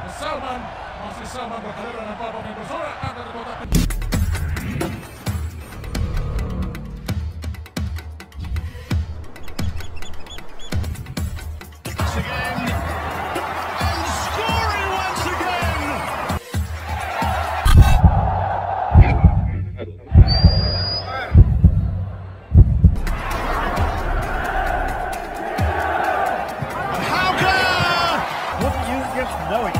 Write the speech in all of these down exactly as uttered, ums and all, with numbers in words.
Salman, masih Salman berhadapan dengan Papa yang bersorak antara kotak. Know it.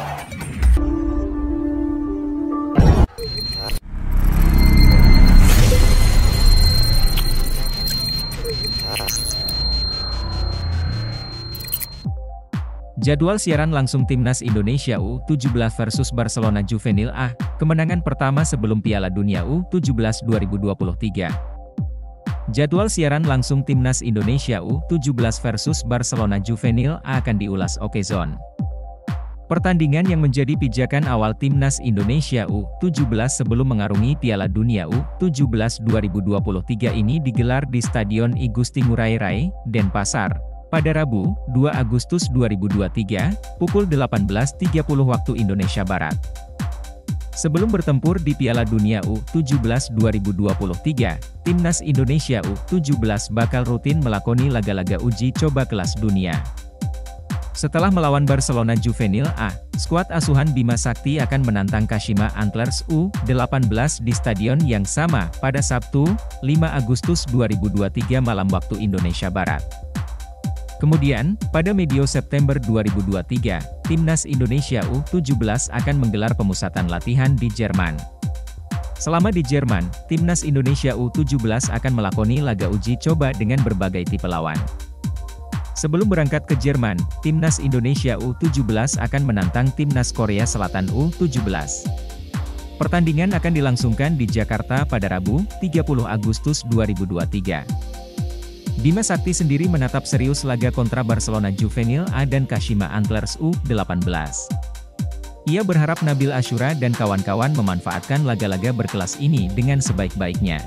Jadwal siaran langsung Timnas Indonesia U tujuh belas versus Barcelona Juvenil A, kemenangan pertama sebelum Piala Dunia U tujuh belas dua ribu dua puluh tiga. Jadwal siaran langsung Timnas Indonesia U tujuh belas versus Barcelona Juvenil A akan diulas Okezone. Pertandingan yang menjadi pijakan awal Timnas Indonesia U tujuh belas sebelum mengarungi Piala Dunia U tujuh belas dua ribu dua puluh tiga ini digelar di Stadion I Gusti Ngurah Rai, Denpasar, pada Rabu, dua Agustus dua ribu dua puluh tiga, pukul delapan belas tiga puluh waktu Indonesia Barat. Sebelum bertempur di Piala Dunia U tujuh belas dua ribu dua puluh tiga, Timnas Indonesia U tujuh belas bakal rutin melakoni laga-laga uji coba kelas dunia. Setelah melawan Barcelona Juvenil A, skuad asuhan Bima Sakti akan menantang Kashima Antlers U delapan belas di stadion yang sama pada Sabtu, lima Agustus dua ribu dua puluh tiga malam waktu Indonesia Barat. Kemudian, pada medio September dua ribu dua puluh tiga, Timnas Indonesia U tujuh belas akan menggelar pemusatan latihan di Jerman. Selama di Jerman, Timnas Indonesia U tujuh belas akan melakoni laga uji coba dengan berbagai tipe lawan. Sebelum berangkat ke Jerman, Timnas Indonesia U tujuh belas akan menantang Timnas Korea Selatan U tujuh belas. Pertandingan akan dilangsungkan di Jakarta pada Rabu, tiga puluh Agustus dua ribu dua puluh tiga. Bima Sakti sendiri menatap serius laga kontra Barcelona Juvenil A dan Kashima Antlers U delapan belas. Ia berharap Nabil Ashura dan kawan-kawan memanfaatkan laga-laga berkelas ini dengan sebaik-baiknya.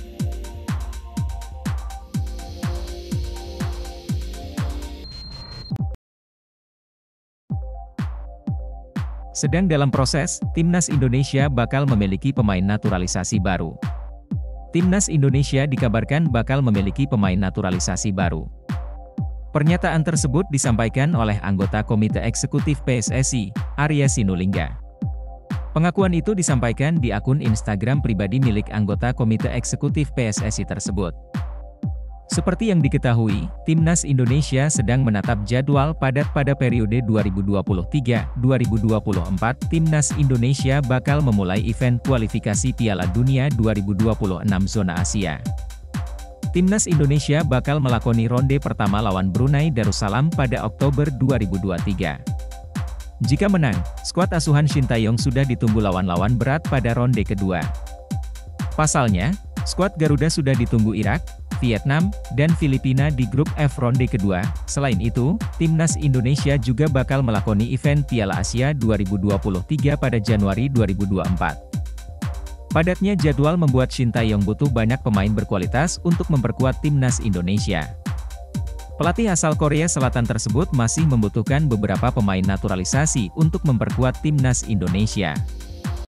Sedang dalam proses, Timnas Indonesia bakal memiliki pemain naturalisasi baru. Timnas Indonesia dikabarkan bakal memiliki pemain naturalisasi baru. Pernyataan tersebut disampaikan oleh anggota Komite Eksekutif P S S I, Arya Sinulinga. Pengakuan itu disampaikan di akun Instagram pribadi milik anggota Komite Eksekutif P S S I tersebut. Seperti yang diketahui, Timnas Indonesia sedang menatap jadwal padat pada periode dua ribu dua puluh tiga sampai dua ribu dua puluh empat. Timnas Indonesia bakal memulai event kualifikasi Piala Dunia dua ribu dua puluh enam zona Asia. Timnas Indonesia bakal melakoni ronde pertama lawan Brunei Darussalam pada Oktober dua ribu dua puluh tiga. Jika menang, skuad asuhan Shin Tae-yong sudah ditunggu lawan-lawan berat pada ronde kedua. Pasalnya, skuad Garuda sudah ditunggu Irak, Vietnam, dan Filipina di grup F ronde kedua. Selain itu, Timnas Indonesia juga bakal melakoni event Piala Asia dua ribu dua puluh tiga pada Januari dua ribu dua puluh empat. Padatnya jadwal membuat Shin Tae-yong butuh banyak pemain berkualitas untuk memperkuat Timnas Indonesia. Pelatih asal Korea Selatan tersebut masih membutuhkan beberapa pemain naturalisasi untuk memperkuat Timnas Indonesia.